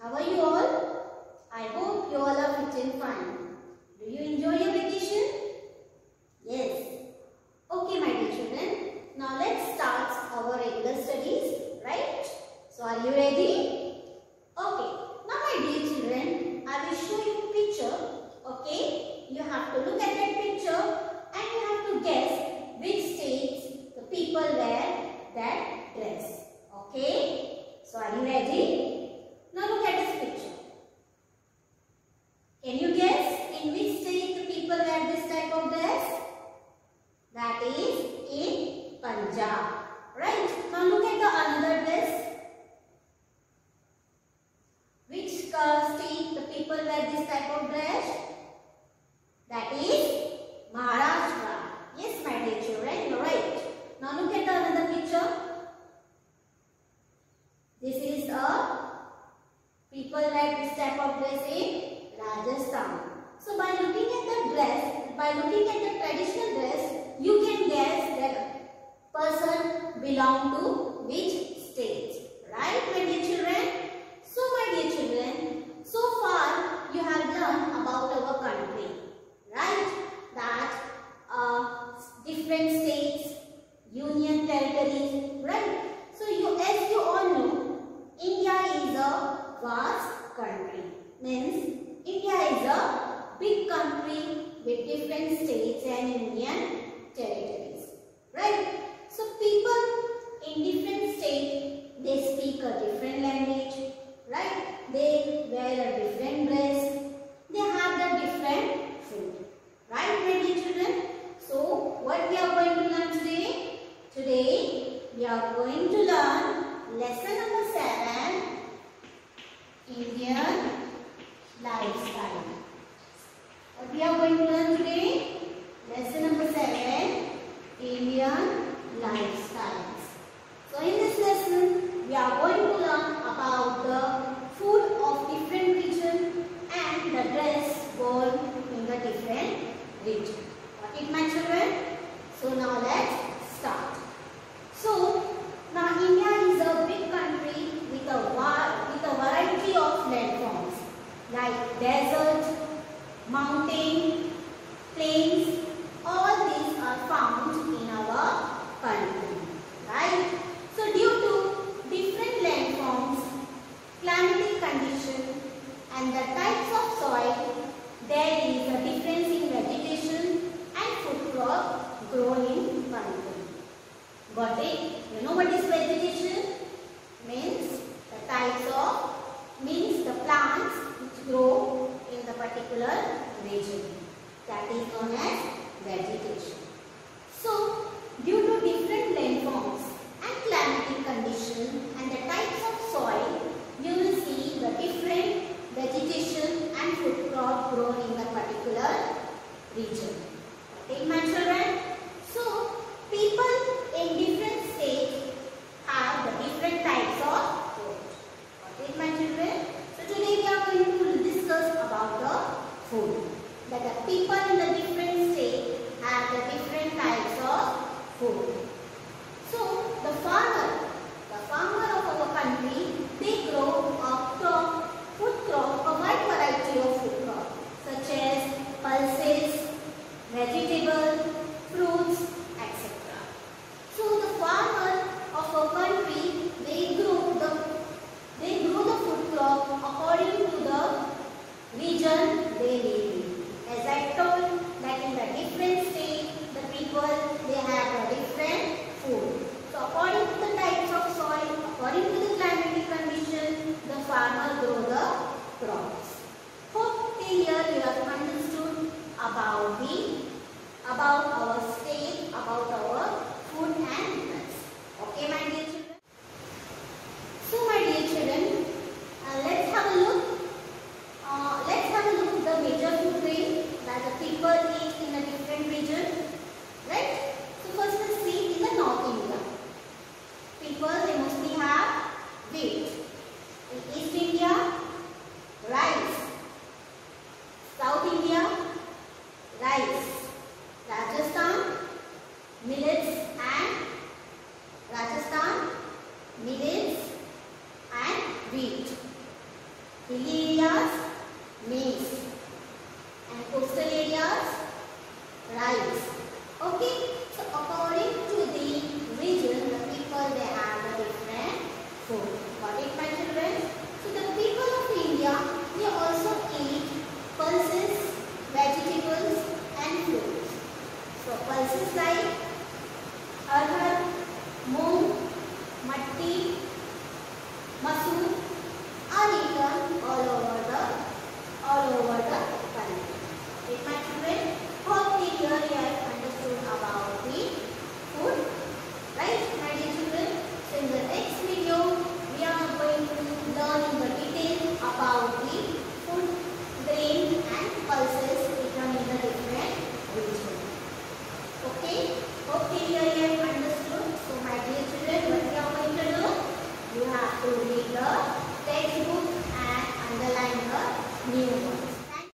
How are you all? I hope you all are fit and fine. Do you enjoy your vacation? Yes. Okay, my dear children. Now let's start our regular studies, right? So are you ready? Okay. Now my dear children, I will show you a picture. Okay. You have to look at that picture and you have to guess which states the people wear that dress. Okay. So are you ready? Now look at this picture. Can you guess in which state the people wear this type of dress? That is in Punjab. Right? Now look at the another dress. Which state the people wear this type of dress? That is Maharashtra. Yes, my dear children, you are right. Now look at the another picture. This is a people wear this type of dress in Rajasthan. So by looking at the dress, by looking at the traditional dress, you can guess that person belong to which state. Right, my dear children? So my dear children, so far you have learned about our country. Right? That different states, union territories. Right? So as you all know, India is a vast country. Means India is a big country with different states and union territories. Right? So people in different states, they speak a different language. Right? They wear a different dress. They have the different food. Right, my dear children? So what we are going to learn today? Today we are going to learn lesson number 7, Indian lifestyle. What we are going to learn today? Lesson number 7, Indian lifestyles. So in this lesson, we are going to learn about the food of different region and the dress worn in the different region. Got it, my children? So now let's start. So now India is a big country with a variety of landforms like desert, mountain, plains. All these are found in our country. Right? So due to different landforms, climatic condition and the types of soil, there is a difference in vegetation and food crop grown in country. Got it? You know what is vegetation? Means the types of, means the plants which grow in the particular region. That is known as vegetation. So, due to different landforms and climatic condition and the types of soil, you will see the different vegetation and food crop grown in the particular region. Okay, my children? So, people in different states have the different types of food. Okay, my children? So, today we are going to discuss about the food. That the people in the different states have the different types of food. So, the farmer of our country, they grow a crop, food crop, a wide variety of food crop, such as pulses, Hilly areas, maize. And coastal areas, rice. Okay, so according to the region, the people they have a different food. Got it, my children? So the people of India, they also eat pulses, vegetables and fruits. So pulses like arhar, moong, matti, masoor are eaten all over the country. It might